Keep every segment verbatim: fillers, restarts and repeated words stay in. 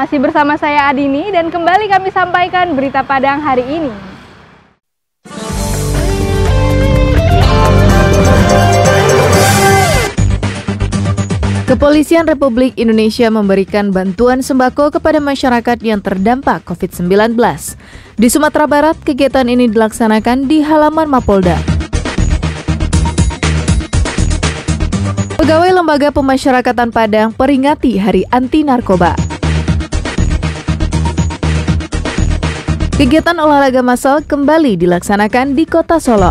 Masih bersama saya Adini dan kembali kami sampaikan berita Padang hari ini. Kepolisian Republik Indonesia memberikan bantuan sembako kepada masyarakat yang terdampak covid sembilan belas. Di Sumatera Barat, kegiatan ini dilaksanakan di halaman Mapolda. Pegawai Lembaga Pemasyarakatan Padang peringati Hari Anti Narkoba. Kegiatan olahraga massal kembali dilaksanakan di Kota Solo.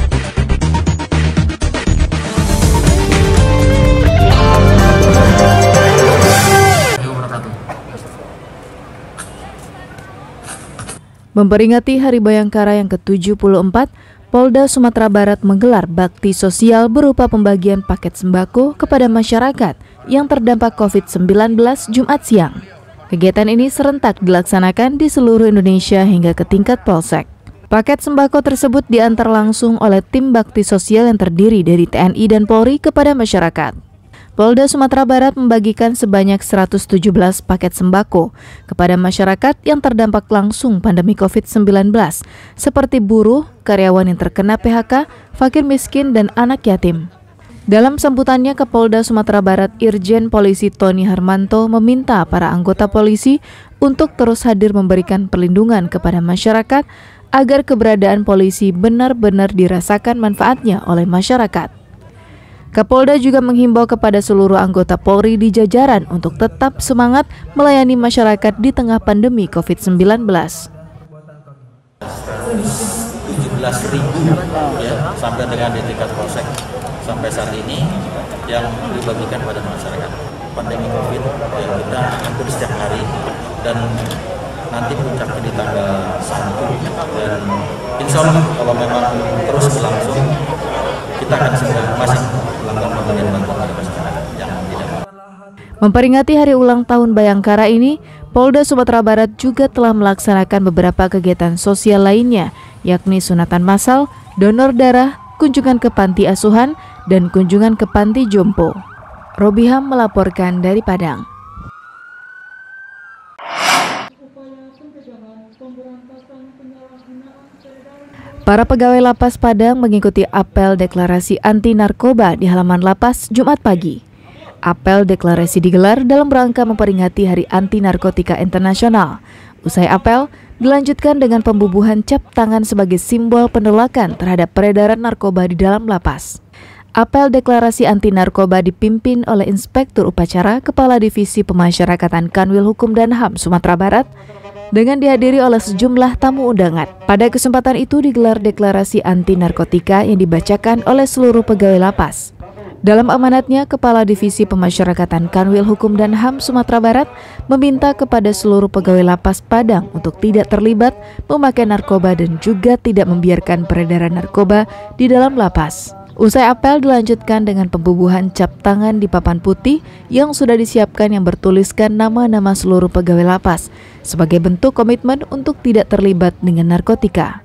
Memperingati Hari Bayangkara yang ke tujuh puluh empat, Polda Sumatera Barat menggelar bakti sosial berupa pembagian paket sembako kepada masyarakat yang terdampak covid sembilan belas Jumat siang. Kegiatan ini serentak dilaksanakan di seluruh Indonesia hingga ke tingkat polsek. Paket sembako tersebut diantar langsung oleh tim bakti sosial yang terdiri dari T N I dan Polri kepada masyarakat. Polda Sumatera Barat membagikan sebanyak seratus tujuh belas paket sembako kepada masyarakat yang terdampak langsung pandemi covid sembilan belas, seperti buruh, karyawan yang terkena P H K, fakir miskin, dan anak yatim. Dalam sambutannya ke Polda Sumatera Barat, Irjen Polisi Tony Harmanto meminta para anggota polisi untuk terus hadir memberikan perlindungan kepada masyarakat agar keberadaan polisi benar-benar dirasakan manfaatnya oleh masyarakat. Kapolda juga menghimbau kepada seluruh anggota Polri di jajaran untuk tetap semangat melayani masyarakat di tengah pandemi covid sembilan belas. tujuh belas ribu ya, sampai dengan di tingkat polsek sampai saat ini yang dibagikan pada masyarakat. Pandemi Covid ya, kita hampir setiap hari dan nanti puncaknya di tanggal satu dan insya Allah kalau memang terus berlangsung kita akan segera masih melakukan pemberian bantuan kepada masyarakat yang tidak. Memperingati hari ulang tahun Bayangkara ini, Polda Sumatera Barat juga telah melaksanakan beberapa kegiatan sosial lainnya, yakni sunatan massal, donor darah, kunjungan ke panti asuhan, dan kunjungan ke panti jompo. Robiham melaporkan dari Padang. Para pegawai lapas Padang mengikuti apel deklarasi anti narkoba di halaman lapas Jumat pagi. Apel deklarasi digelar dalam rangka memperingati Hari Anti Narkotika Internasional. Usai apel, dilanjutkan dengan pembubuhan cap tangan sebagai simbol penolakan terhadap peredaran narkoba di dalam lapas. Apel deklarasi anti narkoba dipimpin oleh Inspektur Upacara Kepala Divisi Pemasyarakatan Kanwil Hukum dan H A M Sumatera Barat, dengan dihadiri oleh sejumlah tamu undangan. Pada kesempatan itu digelar deklarasi anti narkotika yang dibacakan oleh seluruh pegawai lapas. Dalam amanatnya, Kepala Divisi Pemasyarakatan Kanwil Hukum dan H A M Sumatera Barat meminta kepada seluruh pegawai lapas Padang untuk tidak terlibat memakai narkoba dan juga tidak membiarkan peredaran narkoba di dalam lapas. Usai apel dilanjutkan dengan pembubuhan cap tangan di papan putih yang sudah disiapkan yang bertuliskan nama-nama seluruh pegawai lapas sebagai bentuk komitmen untuk tidak terlibat dengan narkotika.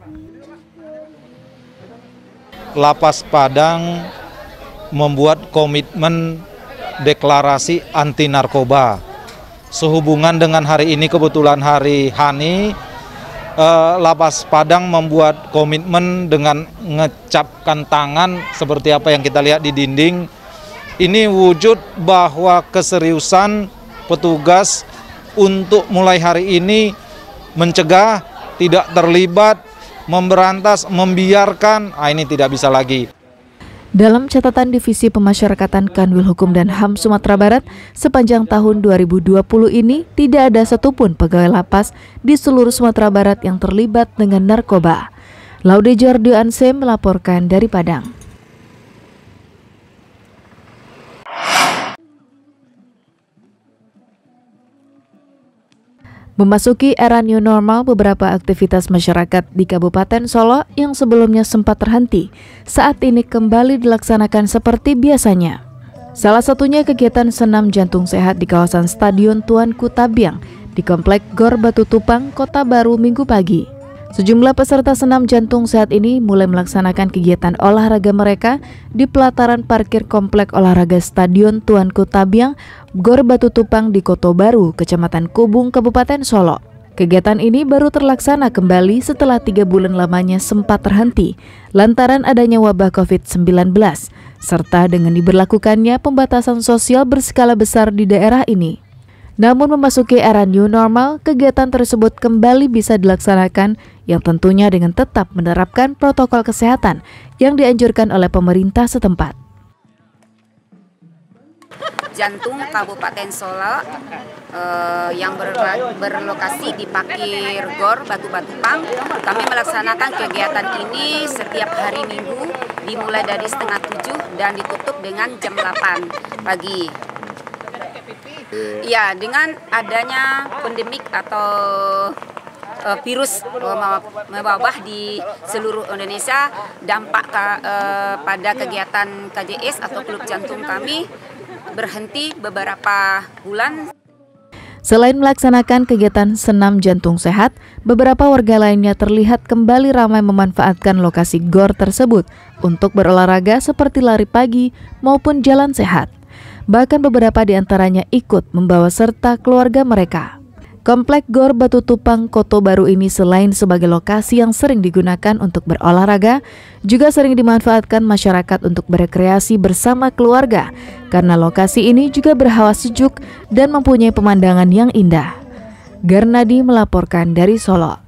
Lapas Padang membuat komitmen deklarasi anti narkoba. Sehubungan dengan hari ini kebetulan hari Hani, eh, Lapas Padang membuat komitmen dengan ngecapkan tangan seperti apa yang kita lihat di dinding. Ini wujud bahwa keseriusan petugas untuk mulai hari ini mencegah, tidak terlibat, memberantas, membiarkan, ah ini tidak bisa lagi. Dalam catatan Divisi Pemasyarakatan Kanwil Hukum dan H A M Sumatera Barat, sepanjang tahun dua ribu dua puluh ini tidak ada satupun pegawai lapas di seluruh Sumatera Barat yang terlibat dengan narkoba. Laude Jordi Anse melaporkan dari Padang. Memasuki era new normal, beberapa aktivitas masyarakat di Kabupaten Solo yang sebelumnya sempat terhenti saat ini kembali dilaksanakan seperti biasanya. Salah satunya kegiatan senam jantung sehat di kawasan Stadion Tuanku Tabiang di Komplek Gor Batu Tupang, Kota Baru Minggu pagi. Sejumlah peserta senam jantung sehat ini mulai melaksanakan kegiatan olahraga mereka di pelataran parkir komplek olahraga Stadion Tuanku Tabiang, Gor Batu Tupang di Koto Baru, Kecamatan Kubung, Kabupaten Solo. Kegiatan ini baru terlaksana kembali setelah tiga bulan lamanya sempat terhenti lantaran adanya wabah covid sembilan belas, serta dengan diberlakukannya pembatasan sosial berskala besar di daerah ini. Namun memasuki era new normal, kegiatan tersebut kembali bisa dilaksanakan yang tentunya dengan tetap menerapkan protokol kesehatan yang dianjurkan oleh pemerintah setempat. Jantung Kabupaten Solo eh, yang berlokasi di parkir Gor Batu Tupang. Kami melaksanakan kegiatan ini setiap hari Minggu dimulai dari setengah tujuh dan ditutup dengan jam delapan pagi. Ya, dengan adanya pandemik atau uh, virus uh, mewabah di seluruh Indonesia, dampak uh, pada kegiatan K J S atau klub jantung kami berhenti beberapa bulan. Selain melaksanakan kegiatan senam jantung sehat, beberapa warga lainnya terlihat kembali ramai memanfaatkan lokasi gor tersebut untuk berolahraga seperti lari pagi maupun jalan sehat. Bahkan beberapa di antaranya ikut membawa serta keluarga mereka. Komplek Gor Batu Tupang Koto Baru ini selain sebagai lokasi yang sering digunakan untuk berolahraga, juga sering dimanfaatkan masyarakat untuk berekreasi bersama keluarga, karena lokasi ini juga berhawa sejuk dan mempunyai pemandangan yang indah. Garnadi melaporkan dari Solo.